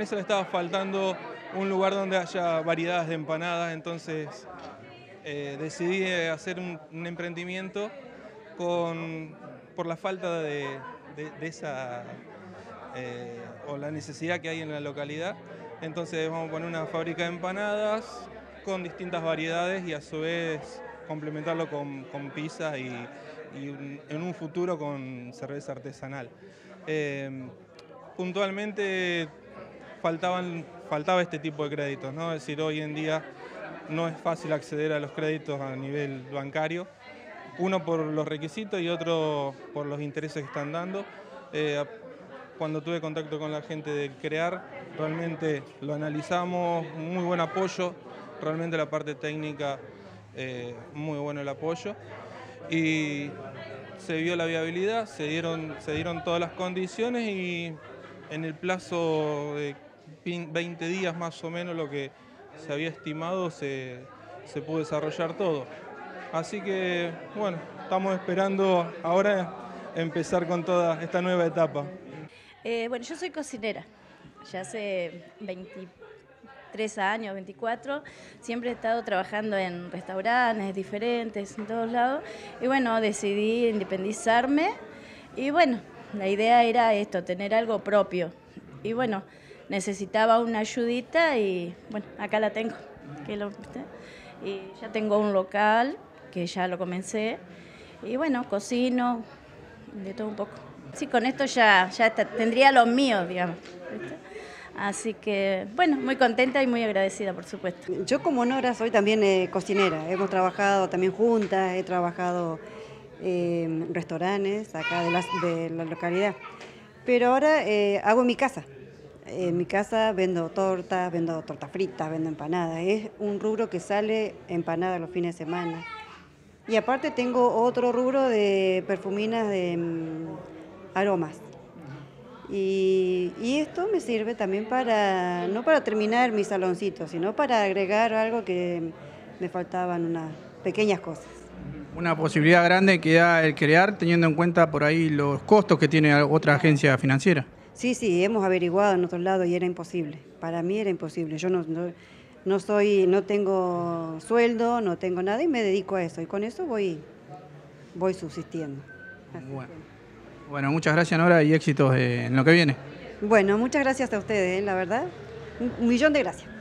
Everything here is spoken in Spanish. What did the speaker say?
Vanessa le estaba faltando un lugar donde haya variedades de empanadas, entonces decidí hacer un emprendimiento por la falta de esa, o la necesidad que hay en la localidad. Entonces vamos a poner una fábrica de empanadas con distintas variedades y a su vez complementarlo con pizza y en un futuro con cerveza artesanal. Puntualmente faltaba este tipo de créditos, ¿no? Es decir, hoy en día no es fácil acceder a los créditos a nivel bancario, uno por los requisitos y otro por los intereses que están dando. Cuando tuve contacto con la gente de CREAR, realmente lo analizamos, muy buen apoyo, realmente la parte técnica, muy bueno el apoyo, y se vio la viabilidad, se dieron todas las condiciones y en el plazo de 20 días más o menos lo que se había estimado se pudo desarrollar todo. Así que, bueno, estamos esperando ahora empezar con toda esta nueva etapa. Bueno, yo soy cocinera, ya hace 23 años, 24, siempre he estado trabajando en restaurantes diferentes, en todos lados, y bueno, decidí independizarme, y bueno, la idea era esto, tener algo propio, y bueno, necesitaba una ayudita, y bueno, acá la tengo, y ya tengo un local, que ya lo comencé, y bueno, cocino, de todo un poco. Sí, con esto ya tendría lo mío, digamos, ¿viste? Así que, bueno, muy contenta y muy agradecida, por supuesto. Yo como Nora soy también cocinera, hemos trabajado también juntas, he trabajado en restaurantes acá de la localidad, pero ahora hago en mi casa. En mi casa vendo tortas fritas, vendo empanadas, es un rubro que sale empanada los fines de semana. Y aparte tengo otro rubro de perfuminas de aromas. Y esto me sirve también para, no para terminar mi saloncito, sino para agregar algo que me faltaban unas pequeñas cosas. Una posibilidad grande que da el CREAR, teniendo en cuenta por ahí los costos que tiene otra agencia financiera. Sí, hemos averiguado en otros lados y era imposible. Para mí era imposible. Yo no tengo sueldo, no tengo nada y me dedico a eso. Y con eso voy subsistiendo. Bueno, muchas gracias, Nora, y éxitos en lo que viene. Bueno, muchas gracias a ustedes, la verdad. Un millón de gracias.